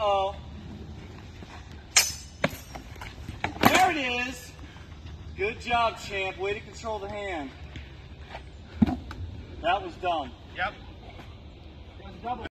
Uh-oh. There it is. Good job, champ. Way to control the hand. That was dumb. Yep. It was double.